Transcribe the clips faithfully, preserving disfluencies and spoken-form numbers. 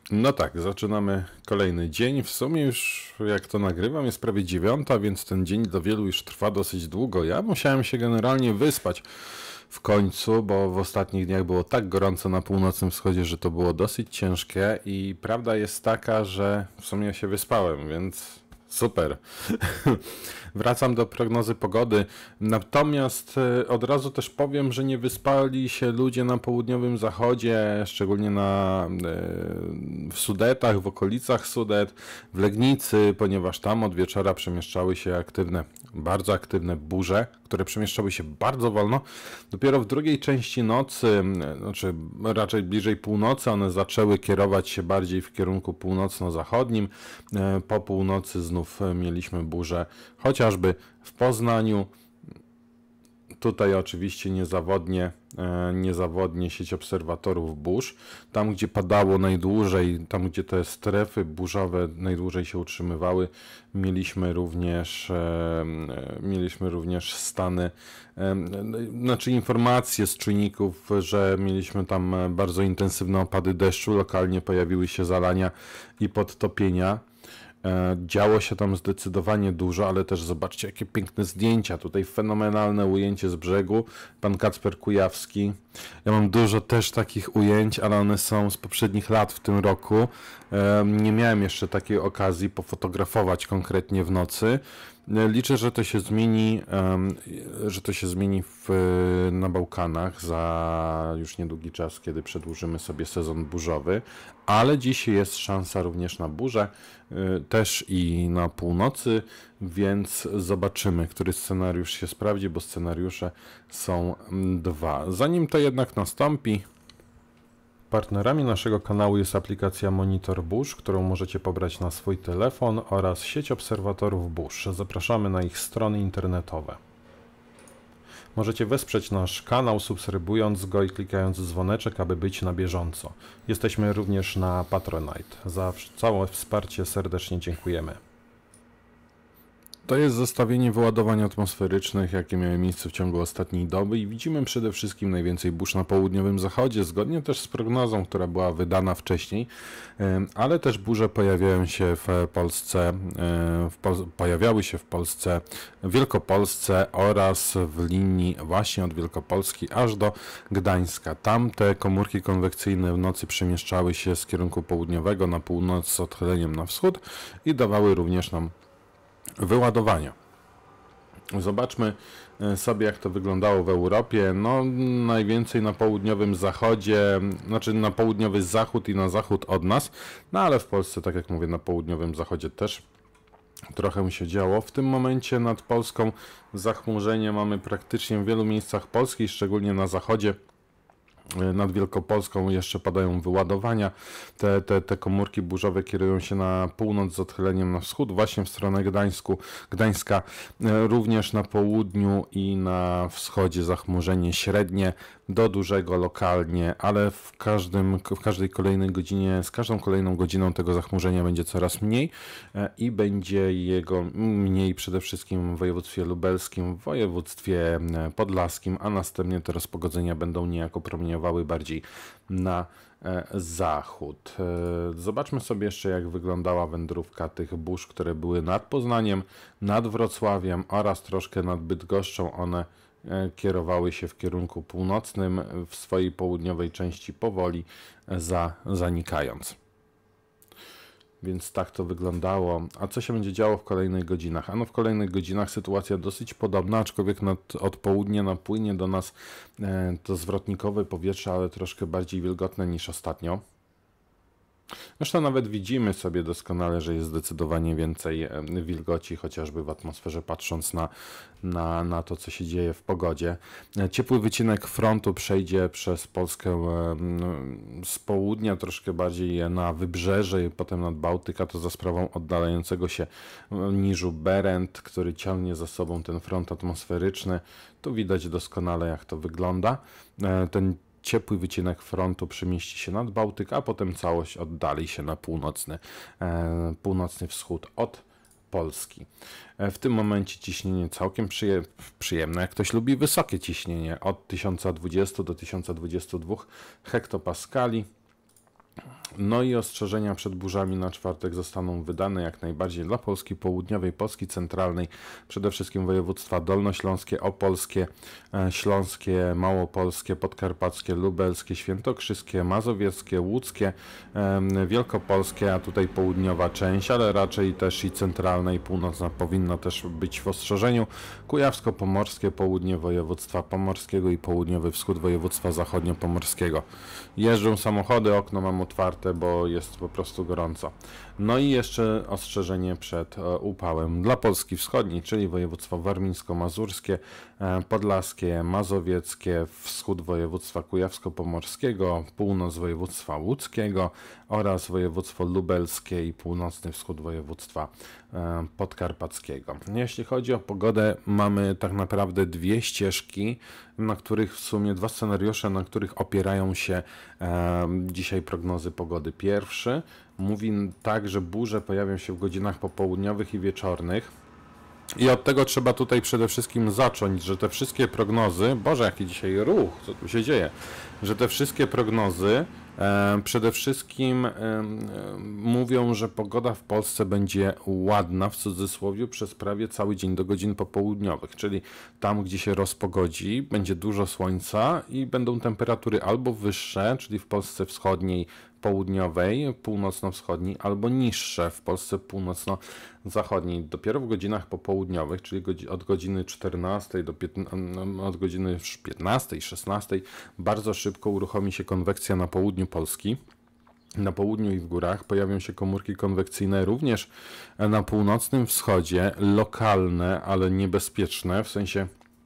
No tak, zaczynamy kolejny dzień. W sumie już jak to nagrywam jest prawie dziewiąta, więc ten dzień dla wielu już trwa dosyć długo. Ja musiałem się generalnie wyspać w końcu, bo w ostatnich dniach było tak gorąco na północnym wschodzie, że to było dosyć ciężkie i prawda jest taka, że w sumie się wyspałem, więc super. Wracam do prognozy pogody. Natomiast e, od razu też powiem, że nie wyspali się ludzie na południowym zachodzie, szczególnie na, e, w Sudetach, w okolicach Sudet, w Legnicy, ponieważ tam od wieczora przemieszczały się aktywne, bardzo aktywne burze, które przemieszczały się bardzo wolno. Dopiero w drugiej części nocy, e, znaczy raczej bliżej północy, one zaczęły kierować się bardziej w kierunku północno-zachodnim. E, Po północy znów e, mieliśmy burze, chociażby w Poznaniu. Tutaj oczywiście niezawodnie, e, niezawodnie sieć obserwatorów burz. Tam, gdzie padało najdłużej, tam, gdzie te strefy burzowe najdłużej się utrzymywały, mieliśmy również, e, e, mieliśmy również stany, e, znaczy informacje z czujników, że mieliśmy tam bardzo intensywne opady deszczu, lokalnie pojawiły się zalania i podtopienia. E, Działo się tam zdecydowanie dużo, ale też zobaczcie, jakie piękne zdjęcia. Tutaj fenomenalne ujęcie z brzegu. Pan Kacper Kujawski. Ja mam dużo też takich ujęć, ale one są z poprzednich lat w tym roku. E, Nie miałem jeszcze takiej okazji pofotografować konkretnie w nocy. E, Liczę, że to się zmieni, em, że to się zmieni w, na Bałkanach za już niedługi czas, kiedy przedłużymy sobie sezon burzowy, ale dzisiaj jest szansa również na burzę, y, też i na północy, więc zobaczymy, który scenariusz się sprawdzi, bo scenariusze są mm, dwa. Zanim to jednak nastąpi, partnerami naszego kanału jest aplikacja Monitor Burz, którą możecie pobrać na swój telefon, oraz sieć obserwatorów burz. Zapraszamy na ich strony internetowe. Możecie wesprzeć nasz kanał, subskrybując go i klikając w dzwoneczek, aby być na bieżąco. Jesteśmy również na Patronite. Za całe wsparcie serdecznie dziękujemy. To jest zestawienie wyładowań atmosferycznych, jakie miały miejsce w ciągu ostatniej doby i widzimy przede wszystkim najwięcej burz na południowym zachodzie, zgodnie też z prognozą, która była wydana wcześniej, ale też burze pojawiają się w Polsce, w Pol pojawiały się w Polsce, w Wielkopolsce oraz w linii właśnie od Wielkopolski aż do Gdańska. Tam te komórki konwekcyjne w nocy przemieszczały się z kierunku południowego na północ z odchyleniem na wschód i dawały również nam wyładowania. Zobaczmy sobie, jak to wyglądało w Europie. No, najwięcej na południowym zachodzie, znaczy na południowy zachód i na zachód od nas, no ale w Polsce, tak jak mówię, na południowym zachodzie też trochę się działo. W tym momencie nad Polską zachmurzenie mamy praktycznie w wielu miejscach Polski, szczególnie na zachodzie. Nad Wielkopolską jeszcze padają wyładowania. Te, te, te komórki burzowe kierują się na północ z odchyleniem na wschód, właśnie w stronę Gdańsku, Gdańska. Również na południu i na wschodzie zachmurzenie średnie do dużego lokalnie, ale w, każdym, w każdej kolejnej godzinie, z każdą kolejną godziną tego zachmurzenia będzie coraz mniej i będzie jego mniej przede wszystkim w województwie lubelskim, w województwie podlaskim, a następnie te rozpogodzenia będą niejako promieniowały bardziej na zachód. Zobaczmy sobie jeszcze, jak wyglądała wędrówka tych burz, które były nad Poznaniem, nad Wrocławiem oraz troszkę nad Bydgoszczą. One kierowały się w kierunku północnym, w swojej południowej części powoli za, zanikając. Więc tak to wyglądało. A co się będzie działo w kolejnych godzinach? Ano w kolejnych godzinach sytuacja dosyć podobna, aczkolwiek nad, od południa napłynie do nas e, to zwrotnikowe powietrze, ale troszkę bardziej wilgotne niż ostatnio. Zresztą nawet widzimy sobie doskonale, że jest zdecydowanie więcej wilgoci, chociażby w atmosferze, patrząc na, na, na to, co się dzieje w pogodzie. Ciepły wycinek frontu przejdzie przez Polskę z południa, troszkę bardziej na wybrzeże i potem nad Bałtyk, a to za sprawą oddalającego się niżu Berend, który ciągnie za sobą ten front atmosferyczny. Tu widać doskonale, jak to wygląda. Ten ciepły wycinek frontu przemieści się nad Bałtyk, a potem całość oddali się na północny, e, północny wschód od Polski. E, w tym momencie ciśnienie całkiem przyje, przyjemne. Jak ktoś lubi wysokie ciśnienie, od tysiąc dwadzieścia do tysiąc dwadzieścia dwa hektopaskali. No i ostrzeżenia przed burzami na czwartek zostaną wydane jak najbardziej dla Polski Południowej, Polski Centralnej, przede wszystkim województwa dolnośląskie, opolskie, śląskie, małopolskie, podkarpackie, lubelskie, świętokrzyskie, mazowieckie, łódzkie, wielkopolskie, a tutaj południowa część, ale raczej też i centralna i północna powinna też być w ostrzeżeniu. Kujawsko-pomorskie, południe województwa pomorskiego i południowy wschód województwa zachodnio-pomorskiego. Jeżdżą samochody, okno mam otwarte, bo jest po prostu gorąco. No i jeszcze ostrzeżenie przed upałem dla Polski Wschodniej, czyli województwo warmińsko-mazurskie, podlaskie, mazowieckie, wschód województwa kujawsko-pomorskiego, północ województwa łódzkiego oraz województwo lubelskie i północny wschód województwa podkarpackiego. Jeśli chodzi o pogodę, mamy tak naprawdę dwie ścieżki, na których w sumie dwa scenariusze, na których opierają się e, dzisiaj prognozy pogody. Pierwszy mówi tak, że burze pojawią się w godzinach popołudniowych i wieczornych. I od tego trzeba tutaj przede wszystkim zacząć, że te wszystkie prognozy, Boże, jaki dzisiaj ruch, co tu się dzieje, że te wszystkie prognozy e, przede wszystkim e, e, mówią, że pogoda w Polsce będzie ładna, w cudzysłowie, przez prawie cały dzień do godzin popołudniowych, czyli tam, gdzie się rozpogodzi, będzie dużo słońca i będą temperatury albo wyższe, czyli w Polsce wschodniej, południowej, północno-wschodniej, albo niższe w Polsce północno-zachodniej. Dopiero w godzinach popołudniowych, czyli od godziny czternastej do od godziny piętnastej, szesnastej, bardzo szybko uruchomi się konwekcja na południu Polski. Na południu i w górach pojawią się komórki konwekcyjne również na północnym wschodzie, lokalne, ale niebezpieczne, w sensie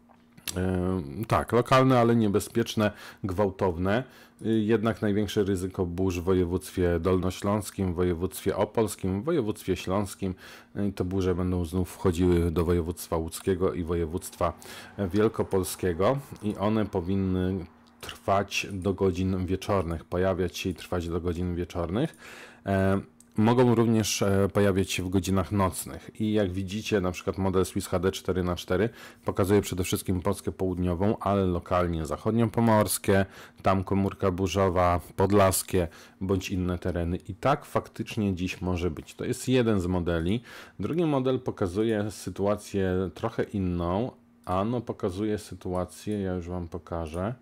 Yy, tak, lokalne, ale niebezpieczne, gwałtowne. Yy, jednak największe ryzyko burz w województwie dolnośląskim, w województwie opolskim, w województwie śląskim. Yy, te burze będą znów wchodziły do województwa łódzkiego i województwa wielkopolskiego i one powinny trwać do godzin wieczornych, pojawiać się i trwać do godzin wieczornych. Yy, Mogą również pojawiać się w godzinach nocnych i jak widzicie, na przykład model Swiss H D cztery na cztery pokazuje przede wszystkim Polskę południową, ale lokalnie zachodniopomorskie, tam komórka burzowa, podlaskie bądź inne tereny. I tak faktycznie dziś może być. To jest jeden z modeli. Drugi model pokazuje sytuację trochę inną. Ano pokazuje sytuację, ja już Wam pokażę,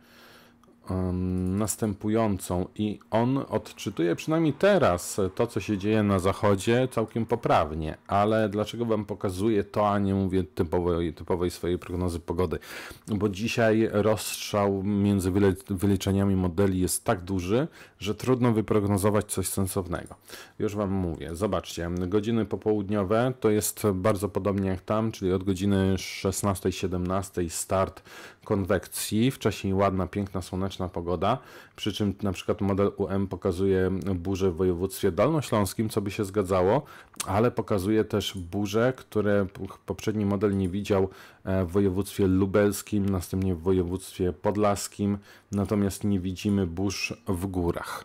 następującą i on odczytuje przynajmniej teraz to, co się dzieje na zachodzie całkiem poprawnie, ale dlaczego Wam pokazuję to, a nie mówię typowej, typowej swojej prognozy pogody? Bo dzisiaj rozstrzał między wyliczeniami modeli jest tak duży, że trudno wyprognozować coś sensownego. Już Wam mówię, zobaczcie, godziny popołudniowe to jest bardzo podobnie jak tam, czyli od godziny szesnastej siedemnastej start konwekcji, wcześniej ładna, piękna, słoneczna pogoda, przy czym na przykład model U M pokazuje burze w województwie dolnośląskim, co by się zgadzało, ale pokazuje też burze, które poprzedni model nie widział w województwie lubelskim, następnie w województwie podlaskim, natomiast nie widzimy burz w górach.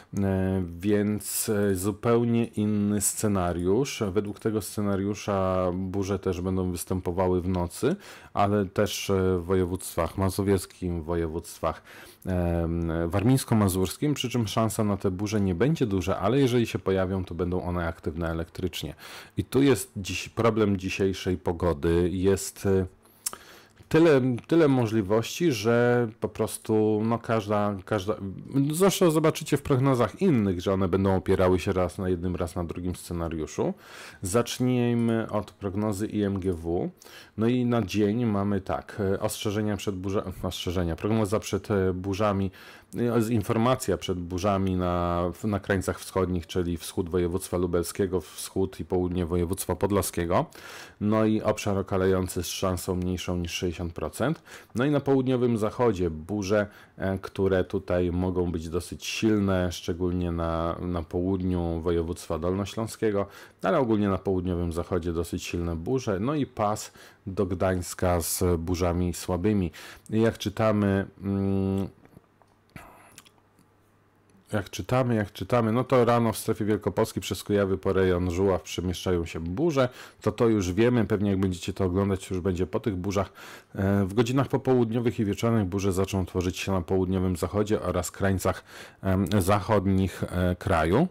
Więc zupełnie inny scenariusz. Według tego scenariusza burze też będą występowały w nocy, ale też w województwach mazowieckim, w województwach warmińsko-mazurskim, przy czym szansa na te burze nie będzie duża, ale jeżeli się pojawią, to będą one aktywne elektrycznie. I tu jest dziś problem dzisiejszej pogody. Jest Tyle, tyle możliwości, że po prostu no każda, każda, zresztą zobaczycie w prognozach innych, że one będą opierały się raz na jednym, raz na drugim scenariuszu. Zacznijmy od prognozy I M G W. No i na dzień mamy tak, ostrzeżenia przed burzami, ostrzeżenia, prognoza przed burzami, informacja przed burzami na, na krańcach wschodnich, czyli wschód województwa lubelskiego, wschód i południe województwa podlaskiego. No i obszar okalający z szansą mniejszą niż sześćdziesiąt procent. No i na południowym zachodzie burze, które tutaj mogą być dosyć silne, szczególnie na, na południu województwa dolnośląskiego, ale ogólnie na południowym zachodzie dosyć silne burze. No i pas do Gdańska z burzami słabymi. Jak czytamy, mm, jak czytamy, jak czytamy, no to rano w strefie Wielkopolski przez Kujawy po rejon Żuław przemieszczają się burze, to to już wiemy, pewnie jak będziecie to oglądać, już będzie po tych burzach. W godzinach popołudniowych i wieczornych burze zaczną tworzyć się na południowym zachodzie oraz krańcach zachodnich kraju.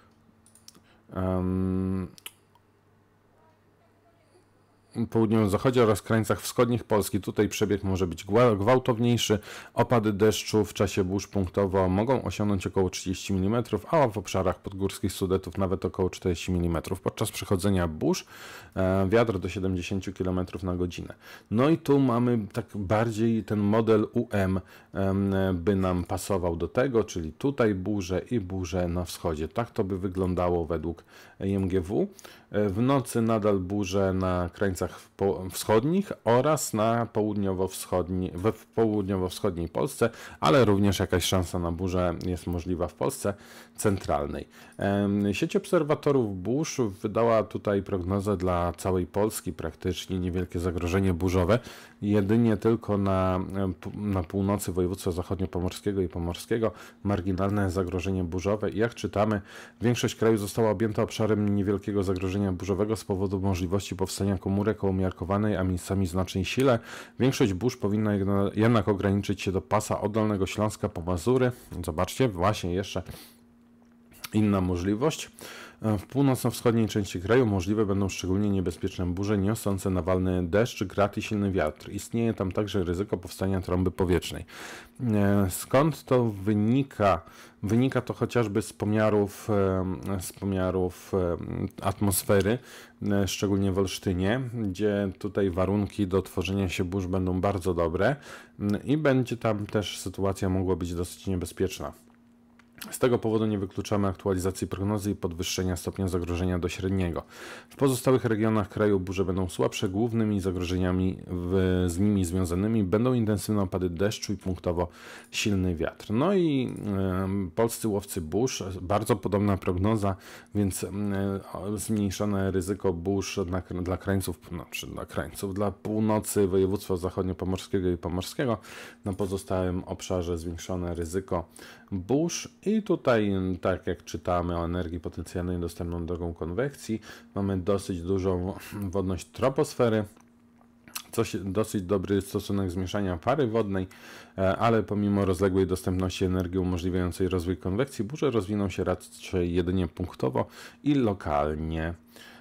Południowym zachodzie oraz krańcach wschodnich Polski. Tutaj przebieg może być gwałtowniejszy. Opady deszczu w czasie burz punktowo mogą osiągnąć około trzydzieści milimetrów, a w obszarach podgórskich Sudetów nawet około czterdzieści milimetrów. Podczas przechodzenia burz e, wiatr do siedemdziesięciu kilometrów na godzinę. No i tu mamy tak bardziej ten model U M e, by nam pasował do tego, czyli tutaj burze i burze na wschodzie. Tak to by wyglądało według I M G W. W nocy nadal burze na krańcach wschodnich oraz na południowo-wschodniej, w południowo-wschodniej Polsce, ale również jakaś szansa na burzę jest możliwa w Polsce centralnej. Sieć obserwatorów burz wydała tutaj prognozę dla całej Polski, praktycznie niewielkie zagrożenie burzowe, jedynie tylko na, na północy województwa zachodniopomorskiego i pomorskiego marginalne zagrożenie burzowe. I jak czytamy, większość kraju została objęta obszarem niewielkiego zagrożenia burzowego z powodu możliwości powstania komórek o umiarkowanej, a miejscami znacznej sile. Większość burz powinna jednak ograniczyć się do pasa od Dolnego Śląska po Mazury. Zobaczcie, właśnie jeszcze inna możliwość. W północno-wschodniej części kraju możliwe będą szczególnie niebezpieczne burze niosące nawalny deszcz, grad i silny wiatr. Istnieje tam także ryzyko powstania trąby powietrznej. Skąd to wynika? Wynika to chociażby z pomiarów, z pomiarów atmosfery, szczególnie w Olsztynie, gdzie tutaj warunki do tworzenia się burz będą bardzo dobre i będzie tam też sytuacja mogła być dosyć niebezpieczna. Z tego powodu nie wykluczamy aktualizacji prognozy i podwyższenia stopnia zagrożenia do średniego. W pozostałych regionach kraju burze będą słabsze. Głównymi zagrożeniami w, z nimi związanymi będą intensywne opady deszczu i punktowo silny wiatr. No i y, polscy łowcy burz, bardzo podobna prognoza, więc y, zmniejszone ryzyko burz dla, dla krańców, znaczy dla krańców, dla północy województwa zachodniopomorskiego i pomorskiego. Na pozostałym obszarze zwiększone ryzyko burz. I tutaj, tak jak czytamy o energii potencjalnej dostępną drogą konwekcji, mamy dosyć dużą wodność troposfery, coś, dosyć dobry stosunek zmieszania pary wodnej, ale pomimo rozległej dostępności energii umożliwiającej rozwój konwekcji, burze rozwiną się raczej jedynie punktowo i lokalnie.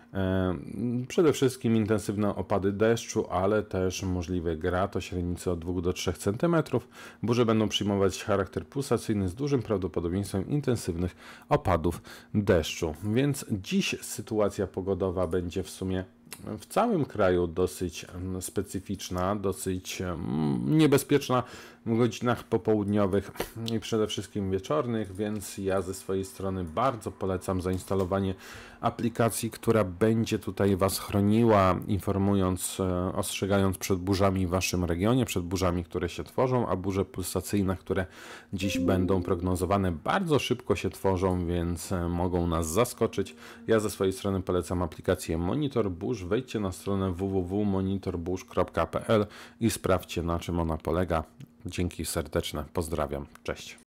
Przede wszystkim intensywne opady deszczu, ale też możliwy grad o średnicy od dwóch do trzech centymetrów. Burze będą przyjmować charakter pulsacyjny z dużym prawdopodobieństwem intensywnych opadów deszczu. Więc dziś sytuacja pogodowa będzie w sumie w całym kraju dosyć specyficzna, dosyć niebezpieczna w godzinach popołudniowych i przede wszystkim wieczornych, więc ja ze swojej strony bardzo polecam zainstalowanie aplikacji, która będzie tutaj Was chroniła, informując, ostrzegając przed burzami w Waszym regionie, przed burzami, które się tworzą, a burze pulsacyjne, które dziś będą prognozowane, bardzo szybko się tworzą, więc mogą nas zaskoczyć. Ja ze swojej strony polecam aplikację Monitor Burz. Wejdźcie na stronę w w w kropka monitor burz kropka p l i sprawdźcie, na czym ona polega. Dzięki serdeczne, pozdrawiam, cześć.